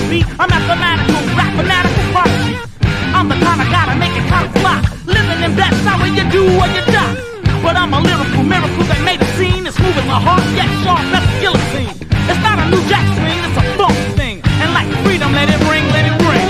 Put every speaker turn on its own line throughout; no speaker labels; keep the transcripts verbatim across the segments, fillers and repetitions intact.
beat. I'm mathematical, rap fanatical prodigy. I'm the kind of guy to make it kind of fly. Living in that side where you do or you die. But I'm a lyrical miracle that made a scene. It's moving my heart, yet sharp as a guillotine. It's not a new jack swing, it's a funk thing. And like freedom, let it ring, let it ring.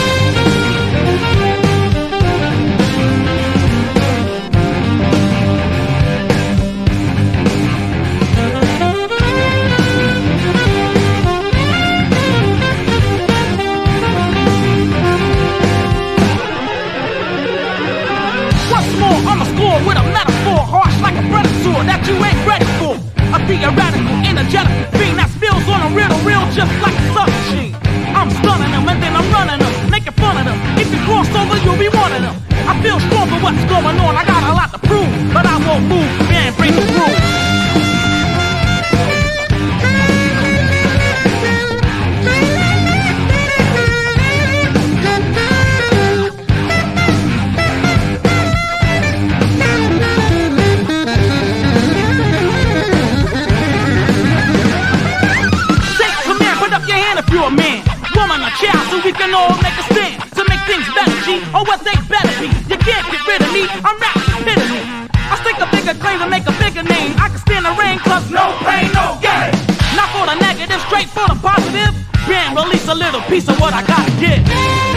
With a metaphor, harsh like a predator that you ain't ready for. A theoretical, energetic fiend that spills on a riddle, real just like a submachine. I'm stunning them and then I'm running them, making fun of them. If you cross over, you'll be one of them. I feel strong for what's going on. I got a lot to prove, but I won't move and break the rules. You're a man, woman, a child, so we can all make a stand to make things better, G, or what they better be. You can't get rid of me, I'm rap epitome. I stick a bigger claim to make a bigger name. I can stand the rain, cause no pain, no gain. Not for the negative, straight for the positive. Bam, release a little piece of what I gotta get.